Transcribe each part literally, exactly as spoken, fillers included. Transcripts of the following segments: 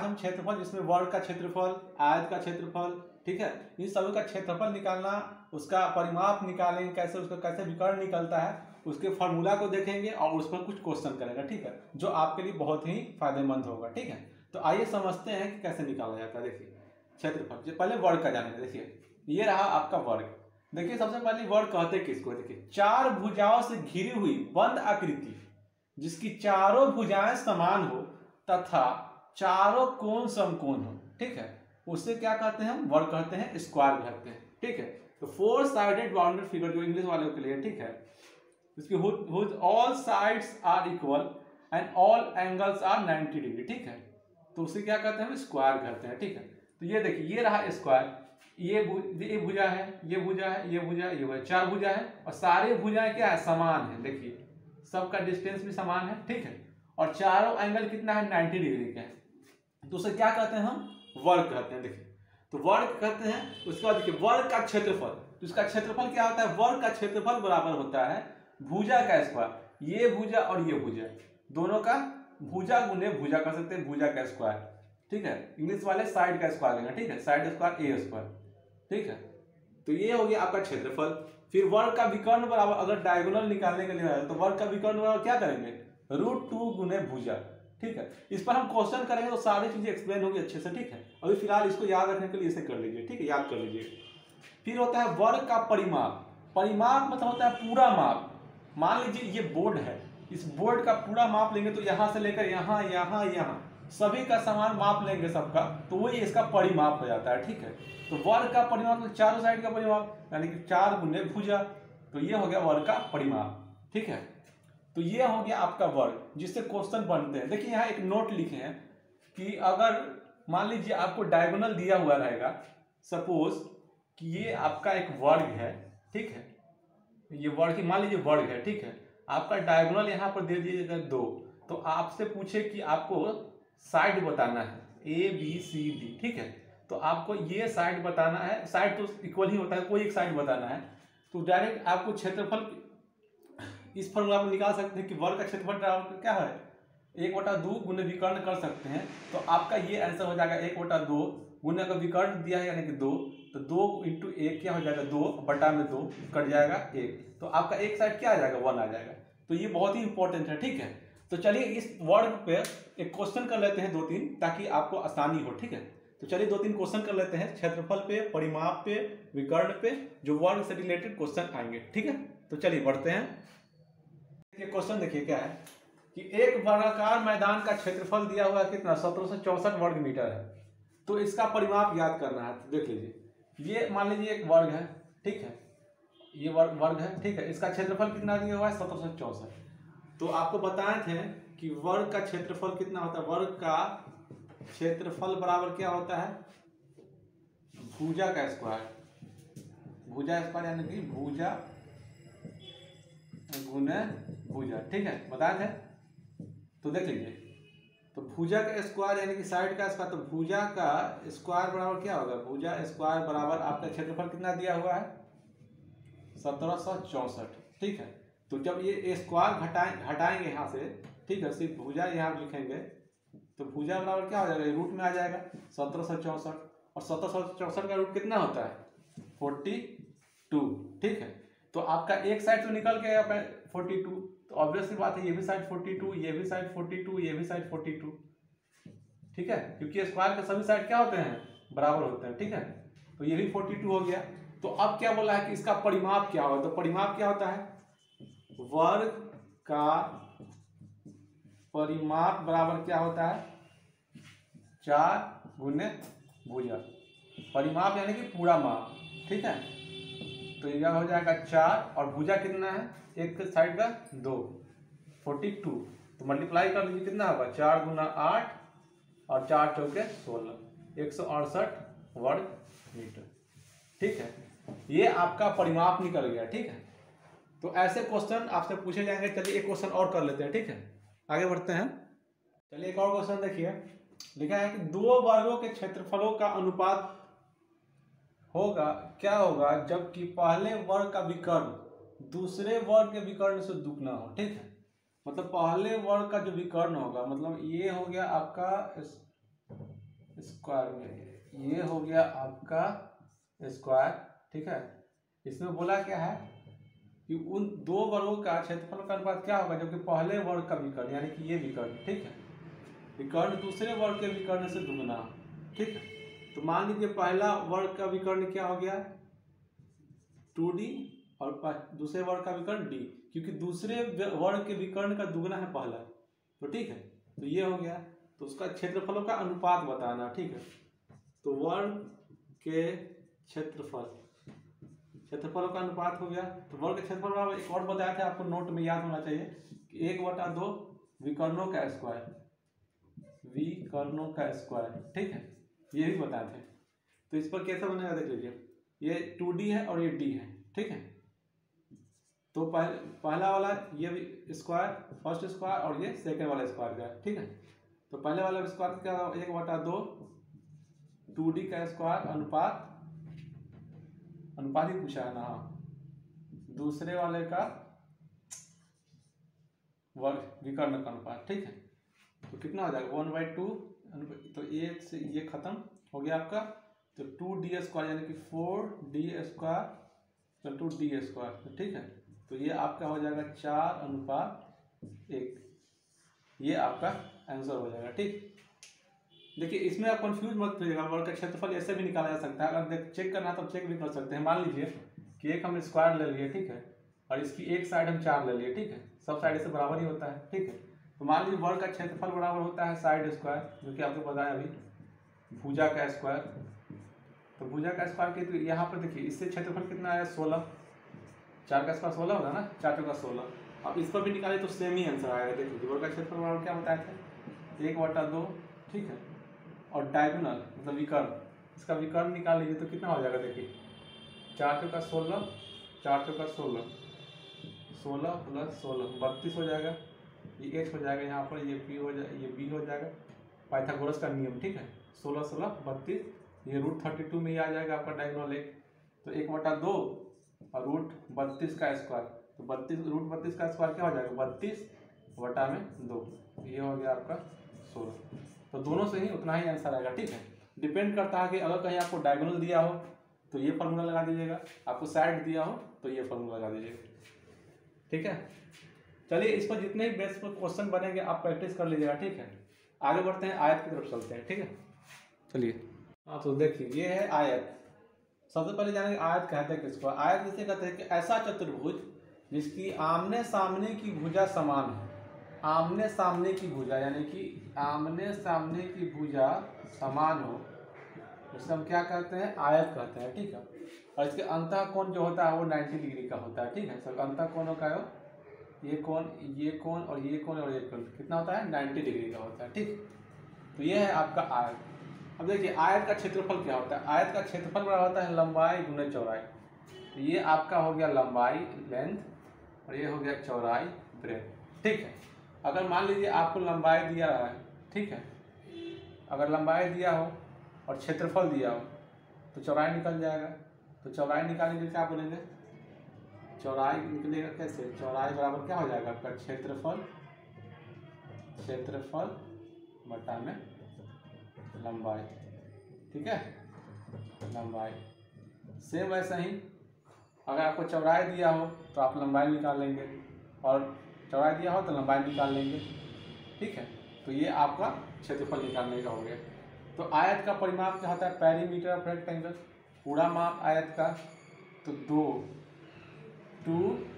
आज हम क्षेत्रफल जिसमें वर्ग का क्षेत्रफल, आयत का क्षेत्रफल, ठीक है, इन सभी का क्षेत्रफल निकालना, उसका परिमाप निकालेंगे कैसे, उसका कैसे विकर्ण निकलता है, उसके फॉर्मूला को देखेंगे और उस पर कुछ क्वेश्चन करेंगे, ठीक है, जो आपके लिए बहुत ही फायदेमंद होगा। ठीक है, तो आइए समझते हैं कि कैसे निकाला जाता है। देखिए क्षेत्रफल, पहले वर्ग का जानेंगे। देखिए ये रहा आपका वर्ग। देखिए सबसे पहले वर्ग कहते किसको, देखिए चार भुजाओं से घिरी हुई बंद आकृति जिसकी चारों भुजाएं समान हो तथा चारों कोण समकोण हो, ठीक है, उससे क्या कहते हैं हम, वर्ग कहते हैं, स्क्वायर कहते हैं। ठीक है, तो फोर साइडेड बाउंडेड फिगर जो इंग्लिश वालों के लिए, ठीक है, इसकी whose all sides are equal and all angles are ninety degree, ठीक है, तो उसे क्या कहते हैं हम, स्क्वायर कहते हैं। ठीक है, तो ये देखिए ये रहा स्क्वायर, ये ये भुजा है, ये भुजा है, ये भुजा है, ये भुजा, चार भुजा है और सारे भुजाएं क्या है, समान है। देखिए सबका डिस्टेंस भी समान है, ठीक है, और चारों एंगल कितना है, नाइंटी डिग्री का है, तो उसे क्या कहते हैं हम, वर्ग कहते हैं। देखिए तो वर्ग कहते हैं। उसके बाद देखिए वर्ग का क्षेत्रफल, तो इसका क्षेत्रफल क्या होता है, वर्ग का क्षेत्रफल बराबर होता है भुजा का स्क्वायर, ये भुजा और ये भुजा दोनों का भुजा गुने भुजा कर सकते हैं, भुजा का स्क्वायर, ठीक है, इंग्लिश वाले साइड का स्क्वायर लेंगे, ठीक है, साइड स्क्वायर ए स्क्वायर, ठीक है, तो ये हो गया आपका क्षेत्रफल। फिर वर्ग का विकर्ण बराबर, अगर डायगोनल निकालने के लिए है तो वर्ग का विकर्ण बराबर क्या करेंगे, रूट टू गुने भुजा, ठीक है, इस पर हम क्वेश्चन करेंगे तो सारी चीजें एक्सप्लेन होगी अच्छे से। ठीक है, अभी फिलहाल इसको याद रखने के लिए इसे कर लीजिए, ठीक है, याद कर लीजिए। फिर होता है वर्ग का परिमाप। परिमाप मतलब होता है पूरा माप। मान लीजिए ये बोर्ड है, इस बोर्ड का पूरा माप लेंगे तो यहां से लेकर यहां यहां यहां सभी का समान माप लेंगे सबका, तो वही इसका परिमाप हो जाता है। ठीक है, तो वर्ग का परिमाप मतलब चारों साइड का परिमाप, यानी कि चार गुने भुजा, तो ये हो गया वर्ग का परिमाप। ठीक है, तो ये हो गया आपका वर्ग जिससे क्वेश्चन बनते हैं। देखिए यहाँ एक नोट लिखे हैं कि अगर मान लीजिए आपको डायगोनल दिया हुआ रहेगा, सपोज कि ये आपका एक वर्ग है, ठीक है, ये वर्ग की मान लीजिए वर्ग है, ठीक है, आपका डायगोनल यहाँ पर दे दिए दो, तो आपसे पूछे कि आपको साइड बताना है ए बी सी डी, ठीक है, तो आपको ये साइड बताना है, साइड तो इक्वल ही होता है, कोई एक साइड बताना है, तो डायरेक्ट आपको क्षेत्रफल इस फॉर्मूला में निकाल सकते हैं कि वर्ग का क्षेत्रफल क्या है, एक बटा दो गुने विकर्ण कर सकते हैं, तो आपका ये आंसर हो जाएगा एक बटा दो गुने का विकर्ण दिया है यानी कि दो, तो दो इंटू एक क्या हो जाएगा, दो बटा में दो कट जाएगा एक, तो आपका एक साइड क्या आ जाएगा, वन आ जाएगा। तो ये बहुत ही इंपॉर्टेंट है। ठीक है, तो चलिए इस वर्ग पे एक क्वेश्चन कर लेते हैं दो तीन, ताकि आपको आसानी हो। ठीक है, तो चलिए दो तीन क्वेश्चन कर लेते हैं, क्षेत्रफल पे, परिमाप पे, विकर्ण पे, जो वर्ग से रिलेटेड क्वेश्चन आएंगे। ठीक है, तो चलिए बढ़ते हैं। क्वेश्चन देखिए क्या है कि एक वर्गाकार मैदान का क्षेत्रफल दिया हुआ है कितना, सत्रह सौ चौसठ वर्ग मीटर है, तो इसका परिमाप याद करना है। तो देख लीजिए ये मान लीजिए एक वर्ग है, ठीक है, ये वर्ग वर्ग है, ठीक है, इसका क्षेत्रफल कितना दिया हुआ है, सत्रह सौ चौसठ, तो आपको बताए थे कि वर्ग का क्षेत्रफल कितना होता है, वर्ग का क्षेत्रफल बराबर क्या होता है, भुजा का स्क्वायर, भुजा स्क्वायर यानी कि भुजा गुने भुजा, ठीक है, बताए थे। तो देख लीजिए, तो भुजा का स्क्वायर यानी कि साइड का स्क्वायर, तो भुजा का स्क्वायर बराबर क्या होगा, भुजा स्क्वायर बराबर आपका क्षेत्रफल कितना दिया हुआ है, सत्रह सौ चौसठ, ठीक है, तो जब ये स्क्वायर घटाए हटाएंगे यहाँ से, ठीक है, सिर्फ भुजा यहाँ लिखेंगे, तो भुजा बराबर क्या हो जाएगा, रूट में आ जाएगा सत्रह सौ चौसठ, और सत्रह सौ चौसठ का रूट कितना होता है, फोर्टी टू, ठीक है, तो आपका एक साइड तो निकल गया फोर्टी टू, तो ऑब्वियस सी बात है ये भी साइड फोर्टी टू, ये भी साइड फोर्टी टू, ये भी साइड फोर्टी टू, ठीक है, क्योंकि स्क्वायर के सभी साइड क्या होते हैं, बराबर होते हैं। ठीक है, तो ये भी फोर्टी टू हो गया। तो अब क्या बोला है कि इसका परिमाप क्या होगा, तो परिमाप क्या होता है, वर्ग का परिमाप बराबर क्या होता है, चार गुने भुजा, परिमाप यानी कि पूरा माप, ठीक है, तो यह हो जाएगा चार और भुजा कितना है, एक साइड का दो, फोर्टी टू, तो मल्टीप्लाई कर लीजिए कितना होगा, चार गुना आठ और चार चौके सोलह, एक सौ अड़सठ वर्ग मीटर। ठीक है, ये आपका परिमाप निकल गया। ठीक है, तो ऐसे क्वेश्चन आपसे पूछे जाएंगे। चलिए एक क्वेश्चन और कर लेते हैं। ठीक है, आगे बढ़ते हैं। चलिए एक और क्वेश्चन देखिए, लिखा है कि दो वर्गों के क्षेत्रफलों का अनुपात होगा क्या होगा जबकि पहले वर्ग का विकर्ण दूसरे वर्ग के विकर्ण से दुगना हो। ठीक है, मतलब पहले वर्ग का जो विकर्ण होगा, मतलब ये हो गया आपका स्क्वायर में, ये हो गया आपका स्क्वायर, ठीक है। इसमें बोला क्या है कि उन दो वर्गों का क्षेत्रफल का अनुपात क्या होगा, जबकि पहले वर्ग का विकर्ण यानी कि ये विकर्ण, ठीक है, विकर्ण दूसरे वर्ग के विकर्ण से दुगना, ठीक है। तो मान लीजिए पहला वर्ग का विकर्ण क्या हो गया, टू डी, और दूसरे वर्ग का विकर्ण डी, क्योंकि दूसरे वर्ग के विकर्ण का दुगना है पहला, तो ठीक है। तो ये हो गया, तो उसका क्षेत्रफलों का अनुपात बताना, ठीक है। तो वर्ग के क्षेत्रफल, क्षेत्रफलों का अनुपात हो गया। तो वर्ग के क्षेत्रफल एक और बताया था आपको, नोट में याद होना चाहिए कि एक बटा दो विकर्णों का स्क्वायर, विकर्णों का स्क्वायर, ठीक है, ये भी बताए थे। तो इस पर कैसा बनेगा देख लीजिए, ये टू डी है और ये डी है, ठीक है। तो पहले पहला वाला ये भी स्क्वायर, फर्स्ट स्क्वायर, और ये सेकेंड वाला स्क्वायर का, ठीक है। तो पहले वाला स्क्वायर क्या, एक बटा दो टू डी का स्क्वायर अनुपात, अनुपात ही पूछा है ना, हाँ, दूसरे वाले का वर्ग विकर्ण का अनुपात, ठीक है। तो कितना हो जाएगा, वन बाई टू, तो एक से ये खत्म हो गया आपका। तो टू डी स्क्वायर यानी कि four D square two D square, ठीक है। तो ये आपका हो जाएगा चार अनुपात एक, ये आपका आंसर हो जाएगा, ठीक। देखिए इसमें आप कंफ्यूज मत करिएगा, वर्ग का क्षेत्रफल ऐसे भी निकाला जा सकता है, अगर देख चेक करना है तो चेक भी कर सकते हैं। मान लीजिए कि एक हम स्क्वायर ले लिए, ठीक है, और इसकी एक साइड हम चार ले लिए, ठीक है, सब साइड से बराबर ही होता है, ठीक है। तो मान लीजिए वर्ग का क्षेत्रफल बराबर होता है साइड स्क्वायर, जो कि आपको बताया अभी, भुजा का स्क्वायर। तो भुजा का स्क्वायर के, तो यहाँ पर देखिए इससे क्षेत्रफल कितना आया, सोलह, चार का स्क्वायर सोलह होगा ना, चार चौका सोलह। अब इस पर भी निकाले तो सेम ही आंसर आएगा। देखिए वर्ग का क्षेत्रफल बराबर क्या बताया था, एक बटा दो, ठीक है, और डायगोनल मतलब विकर्ण, इसका विकर्ण निकाल लीजिए तो कितना हो जाएगा, देखिए चार चौका सोलह, चार चौका सोलह, सोलह प्लस सोलह बत्तीस हो जाएगा, ये एच हो जाएगा यहाँ पर, ये पी हो जाए, ये बी हो जाएगा, पाइथागोरस का नियम, ठीक है। सोलह सोलह बत्तीस, ये रूट थर्टी टू में ही आ जाएगा आपका डायगोनल एक। तो एक बटा दो और रूट बत्तीस का स्क्वायर, तो बत्तीस रूट बत्तीस का स्क्वायर क्या हो जाएगा, बत्तीस बटा में दो, ये हो गया आपका सोलह। तो दोनों से ही उतना ही आंसर आएगा, ठीक है। डिपेंड करता है कि अगर कहीं आपको डायगोनल दिया हो तो ये फॉर्मूला लगा दीजिएगा, आपको साइड दिया हो तो ये फॉर्मूला लगा दीजिएगा, ठीक है। चलिए इस पर जितने भी बेस पर क्वेश्चन बनेंगे आप प्रैक्टिस कर लीजिएगा, ठीक है। आगे बढ़ते हैं, आयत की तरफ चलते हैं, ठीक है। चलिए हाँ, तो देखिए ये है आयत। सबसे पहले जानेंगे आयत कहते हैं किसको। आयत किसे कहते हैं कि ऐसा चतुर्भुज जिसकी आमने सामने की भुजा समान है, आमने सामने की भुजा यानी कि आमने सामने की भुजा समान हो, उसे हम क्या कहते हैं, आयत कहते हैं, ठीक है। और इसके अंतः कोण जो होता है वो नब्बे डिग्री का होता है, ठीक है। सब अंतः कोणों का हो, ये कोण, ये कोण और ये कोण और ये कोण कितना होता है, नब्बे डिग्री का होता है, ठीक। तो ये है आपका आयत। अब देखिए आयत का क्षेत्रफल क्या होता है, आयत का क्षेत्रफल बड़ा होता है लंबाई गुणे चौड़ाई। तो ये आपका हो गया लंबाई लेंथ, और ये हो गया चौड़ाई ब्रेथ, ठीक है। अगर मान लीजिए आपको लंबाई दिया है, ठीक है, अगर लंबाई दिया हो और क्षेत्रफल दिया हो तो चौड़ाई निकल जाएगा। तो चौड़ाई निकालने के लिए क्या बोलेंगे, चौड़ाई निकलेगा कैसे, चौड़ाई बराबर क्या हो जाएगा आपका क्षेत्रफल, क्षेत्रफल बटा में लंबाई, ठीक है, लंबाई। सेम वैसा ही अगर आपको चौड़ाई दिया हो तो आप लंबाई निकाल लेंगे, और चौड़ाई दिया हो तो लंबाई निकाल लेंगे, ठीक है। तो ये आपका क्षेत्रफल निकालने का हो गया। तो आयत का परिमाप क्या होता है, पेरीमीटर ऑफ रेक्टेंगल, पूरा माप आयत का। तो दो टू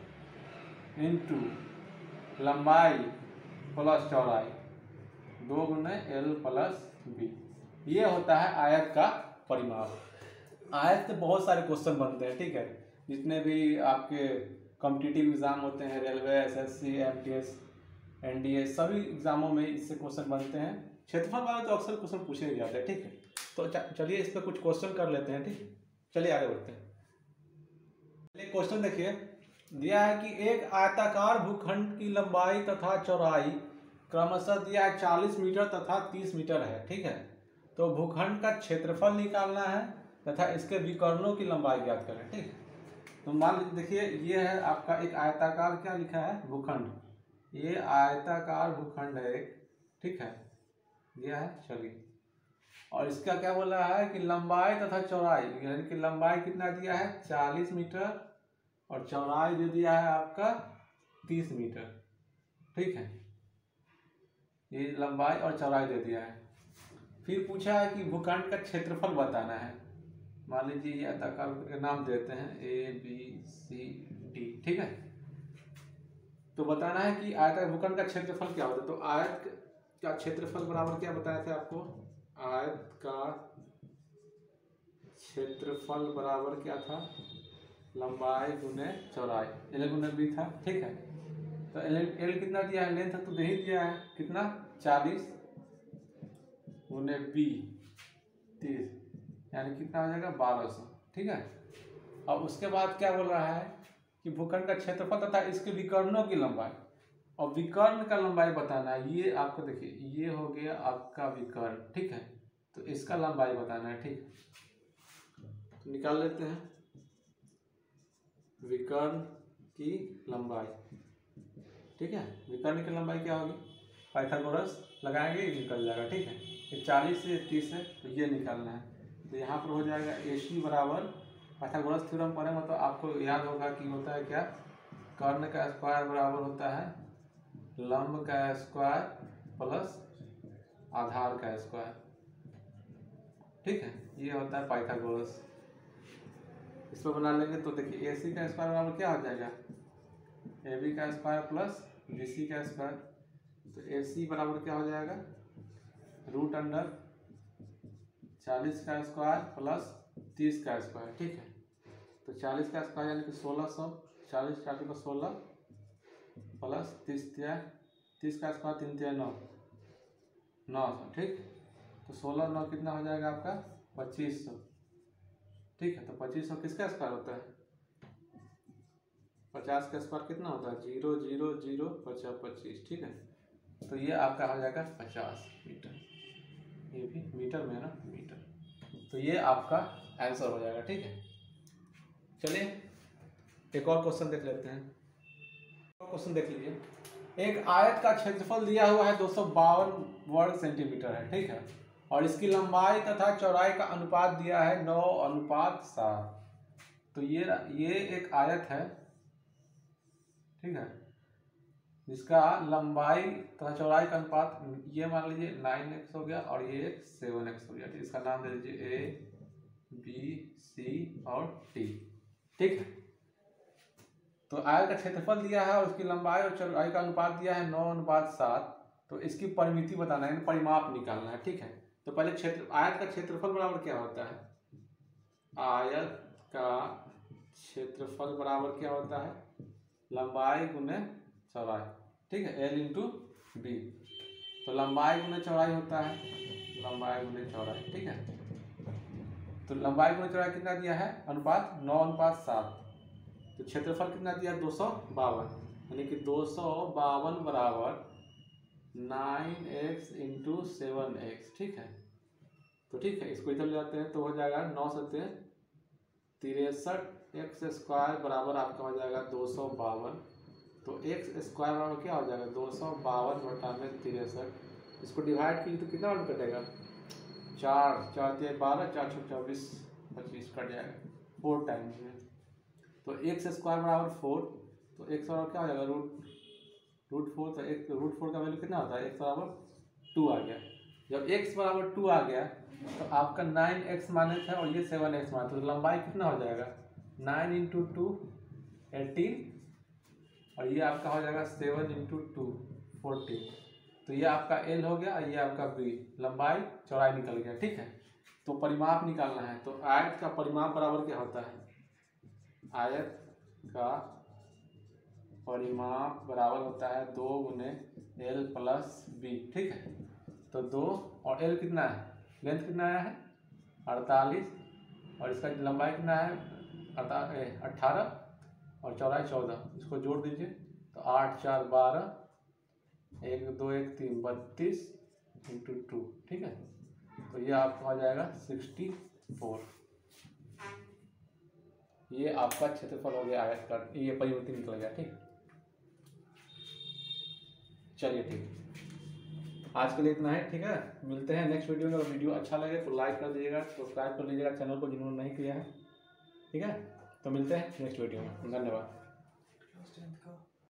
इंटू लंबाई प्लस चौड़ाई, दो गुने एल प्लस बी, ये होता है आयत का परिमाप। आयत से बहुत सारे क्वेश्चन बनते हैं, ठीक है। जितने भी आपके कॉम्पिटिटिव एग्जाम होते हैं, रेलवे, एसएससी, एमटीएस, एनडीए, सभी एग्जामों में इससे क्वेश्चन बनते हैं। क्षेत्रफल वाले तो अक्सर क्वेश्चन पूछे ही जाते हैं, ठीक है। तो चलिए इस पर कुछ क्वेश्चन कर लेते हैं, ठीक है। चलिए आगे बढ़ते हैं। चलिए क्वेश्चन देखिए, दिया है कि एक आयताकार भूखंड की लंबाई तथा चौड़ाई क्रमशः दिया है चालीस मीटर तथा तीस मीटर है, ठीक है। तो भूखंड का क्षेत्रफल निकालना है तथा इसके विकर्णों की लंबाई ज्ञात करें, ठीक है। तो मान लीजिए देखिए ये है आपका एक आयताकार, क्या लिखा है, भूखंड, ये आयताकार भूखंड है एक, ठीक है, यह है, चलिए। और इसका क्या बोला है कि लंबाई तथा चौड़ाई, यानी कि लंबाई कितना दिया है चालीस मीटर और चौड़ाई दे दिया है आपका तीस मीटर। ठीक है, ये लंबाई और चौड़ाई दे दिया है। फिर पूछा है कि भूखंड का क्षेत्रफल बताना है। मान लीजिए ये आयताकार के नाम देते हैं ए बी सी डी। ठीक है, तो बताना है कि आयताकार भूखंड का क्षेत्रफल क्या होता है। तो आयत का क्षेत्रफल बराबर क्या बताया था आपको, आयत का क्षेत्रफल बराबर क्या था, लंबाई गुने चौड़ाई, एल गुने बी था। ठीक है, तो एल एल कितना दिया है, लेंथ तो दे ही दिया है, कितना चालीस गुने बी तीस, यानी कितना हो जाएगा बारह सौ। ठीक है, अब उसके बाद क्या बोल रहा है कि भूखंड का क्षेत्रफल तथा इसके विकर्णों की लंबाई, और विकर्ण का लंबाई बताना है। ये आपको देखिए ये हो गया आपका विकर्ण। ठीक है, तो इसका लंबाई बताना है। ठीक, तो निकाल लेते हैं विकर्ण की लंबाई। ठीक है, विकर्ण की लंबाई क्या होगी, पाइथागोरस लगाएंगे ये निकल जाएगा। ठीक है, ये चालीस से तीस है तो ये निकालना है। तो यहाँ पर हो जाएगा ए सी बराबर, पाइथागोरस थ्योरम पढ़ेंगे तो आपको याद होगा कि होता है क्या, कर्ण का स्क्वायर बराबर होता है लंब का स्क्वायर प्लस आधार का स्क्वायर। ठीक है, ये होता है पाइथागोरस। इस पर बना लेंगे तो देखिए ए सी का स्क्वायर बराबर क्या हो जाएगा, ए बी का स्क्वायर प्लस बी सी का स्क्वायर। तो ए सी बराबर क्या हो जाएगा, रूट अंडर चालीस का स्क्वायर प्लस तीस का स्क्वायर। ठीक है, तो चालीस का स्क्वायर यानी कि सोलह सौ, चालीस चालीस का सोलह प्लस तीस तिया तीस का स्क्वायर तीन तिया नौ, नौ सौ। ठीक, तो सोलह नौ कितना हो जाएगा आपका पच्चीस सौ। ठीक है, तो पच्चीस सौ किसका स्क्वायर होता है, पचास का स्क्वायर कितना होता है, जीरो जीरो जीरो पचास पच्चीस। ठीक है, तो ये आपका हो जाएगा पचास मीटर, ये भी मीटर में है ना, मीटर। तो ये आपका आंसर हो जाएगा। ठीक है, चलिए एक और क्वेश्चन देख लेते हैं। क्वेश्चन देख लीजिए, एक आयत का क्षेत्रफल दिया हुआ है दो सौ बावन वर्ग सेंटीमीटर है। ठीक है, और इसकी लंबाई तथा चौड़ाई का अनुपात दिया है नौ अनुपात सात। तो ये ये एक आयत है। ठीक है, जिसका लंबाई तथा चौड़ाई का अनुपात, ये मान लीजिए नाइन एक्स हो गया और ये एक सेवन एक्स हो गया। तो इसका नाम दे लीजिए ए बी सी और टी। ठीक है, तो आयत का क्षेत्रफल दिया है और उसकी लंबाई और चौड़ाई का अनुपात दिया है नौ अनुपात सात। तो इसकी परिमिति बताना है, परिमाप निकालना है। ठीक है, तो पहले क्षेत्र आयत का क्षेत्रफल बराबर क्या होता है, आयत का क्षेत्रफल बराबर क्या होता है, लंबाई गुने चौड़ाई। ठीक है, एल इंटू बी। तो लंबाई गुने चौड़ाई होता है लंबाई गुने चौड़ाई। ठीक है, तो लंबाई गुने चौड़ाई कितना दिया है, अनुपात नौ अनुपात सात। तो क्षेत्रफल कितना दिया, दो सौ बावन, यानी कि दो सौ बावन बराबर nine X into seven X. ठीक है, तो ठीक है, इसको इधर ले जाते हैं तो हो जाएगा नौ सत्ते तिरसठ एक्स स्क्वायर बराबर आपका हो जाएगा दो सौ बावन। तो एक्स स्क्वायर बराबर क्या हो जाएगा, दो सौ बावन बटा में तिरसठ। इसको डिवाइड कीजिए तो कितना वर्ड कटेगा, चार चार तिया बारह, चार छः चौबीस, पच्चीस कट जाएगा फोर टाइम्स में। तो एक्स स्क्वायर बराबर फोर, तो एक्स बराबर क्या हो जाएगा, रूट रूट फोर। तो एक रूट फोर का वैल्यू कितना होता है, एक्स बराबर टू आ गया। जब एक्स बराबर टू आ गया तो आपका नाइन एक्स माने थे और ये सेवन एक्स माने थे, तो लंबाई कितना हो जाएगा, नाइन इंटू टू एटीन, और ये आपका हो जाएगा सेवन इंटू टू फोर्टीन। तो ये आपका एल हो गया, ये आपका बी, लंबाई चौड़ाई निकल गया। ठीक है, तो परिमाप निकालना है। तो आयत का परिमाप बराबर क्या होता है, आयत का परिमाप बराबर होता है दो गुने एल प्लस बी। ठीक है, तो दो और एल कितना है, लेंथ कितना आया है अड़तालीस, और इसका लंबाई कितना है अट्ठारह और चौड़ाई चौदह। इसको जोड़ दीजिए तो आठ चार बारह, एक दो एक तीन बत्तीस इंटू टू। ठीक है, तो ये आपका हो जाएगा सिक्सटी फोर। ये आपका क्षेत्रफल हो गया आयत का, ये परिमिति निकल गया। ठीक, चलिए ठीक। आज के लिए इतना है, ठीक है। मिलते हैं नेक्स्ट वीडियो में। अगर वीडियो अच्छा लगे तो लाइक कर दीजिएगा, सब्सक्राइब कर लीजिएगा चैनल को जिन्होंने नहीं किया है, ठीक है। तो मिलते हैं नेक्स्ट वीडियो में, धन्यवाद।